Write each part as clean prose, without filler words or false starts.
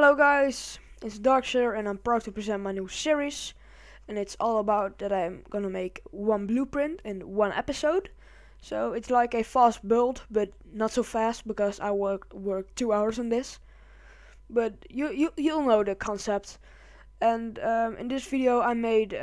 Hello guys, it's Darkshire and I'm proud to present my new series, and it's all about that I'm gonna make one blueprint in one episode. So it's like a fast build, but not so fast because I work 2 hours on this. But you'll know the concept. And in this video I made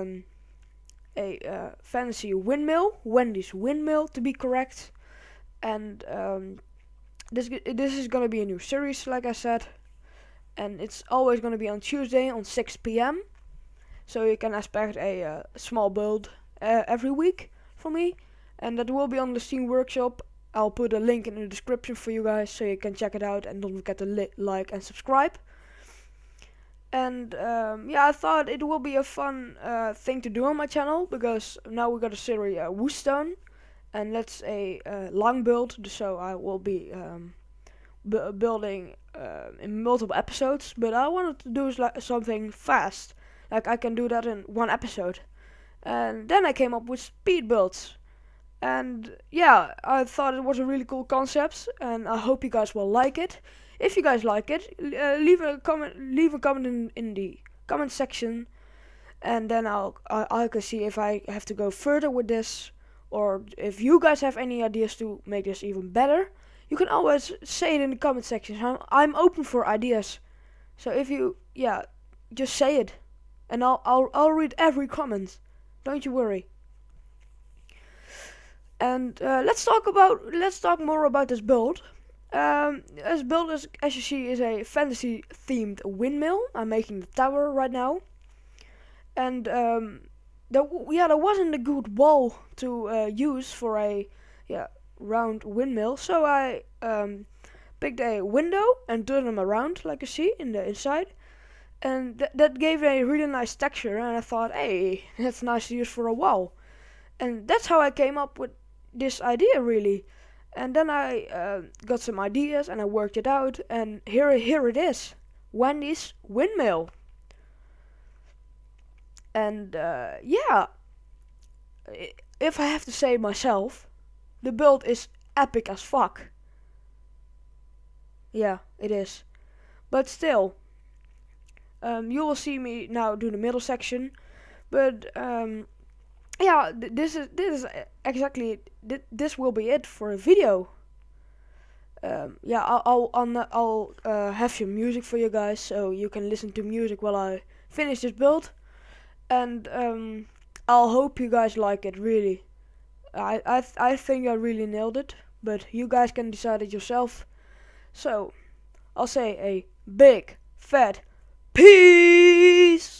a fantasy windmill, Wendy's windmill to be correct. And this is gonna be a new series, like I said. And it's always going to be on Tuesday on 6 p.m. So you can expect a small build every week from me. And that will be on the Steam Workshop. I'll put a link in the description for you guys so you can check it out. And don't forget to like and subscribe. And yeah, I thought it will be a fun thing to do on my channel. Because now we got a series Woostone. And that's a long build. So I will be building in multiple episodes, but I wanted to do something fast, like I can do that in one episode. And then I came up with speed builds, and yeah, I thought it was a really cool concept, and I hope you guys will like it. If you guys like it, leave a comment in the comment section, and then I can see if I have to go further with this, or if you guys have any ideas to make this even better. You can always say it in the comment section. I'm open for ideas. So if you, just say it, and I'll read every comment. Don't you worry. And let's talk more about this build. This build is, as you see, is a fantasy themed windmill. I'm making the tower right now, and there wasn't a good wall to use for a round windmill, so I picked a window and turned them around, like you see in the inside, and that gave a really nice texture. And I thought, hey, that's nice to use for a wall, and that's how I came up with this idea, really. And then I got some ideas and I worked it out, and here it is, Wendy's windmill. And yeah, if I have to say it myself, the build is epic as fuck. Yeah, it is. But still, you will see me now do the middle section. But yeah, this will be it for a video. Yeah, I'll have some music for you guys, so you can listen to music while I finish this build. And I'll hope you guys like it, really. I think I really nailed it, but you guys can decide it yourself. So, I'll say a big, fat peace!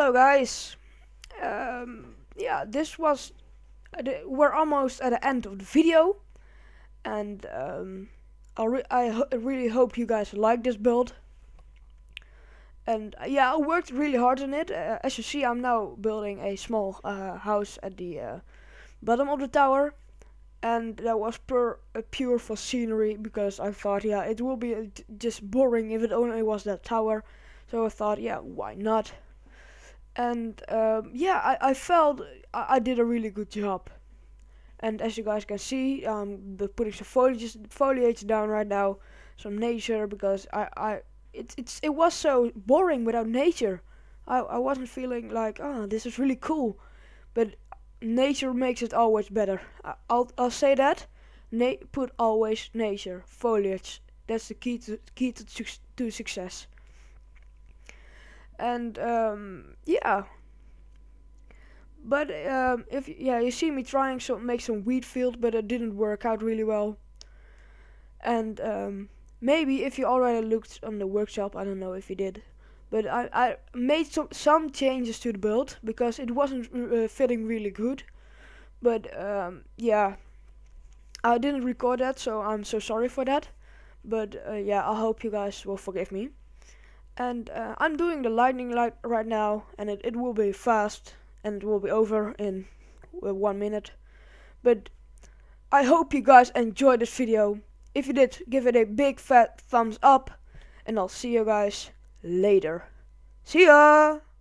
hello guys. Yeah, this was we're almost at the end of the video, and I really hope you guys like this build. And yeah, I worked really hard on it. As you see, I'm now building a small house at the bottom of the tower, and that was pure for scenery, because I thought, yeah, it will be just boring if it only was that tower. So I thought, yeah, why not? And yeah, I felt I did a really good job. And as you guys can see, putting some foliage down right now, some nature, because it was so boring without nature. I wasn't feeling like, oh, this is really cool, but nature makes it always better. I'll say that. Put always nature, foliage. That's the key to success. And yeah, but if you see me trying make some wheat field, but it didn't work out really well. And maybe if you already looked on the workshop, I don't know if you did, but I made some changes to the build because it wasn't fitting really good. But yeah, I didn't record that, so I'm so sorry for that. But yeah, I hope you guys will forgive me. And I'm doing the lightning light right now, and it will be fast, and it will be over in 1 minute. But I hope you guys enjoyed this video. If you did, give it a big fat thumbs up, and I'll see you guys later. See ya!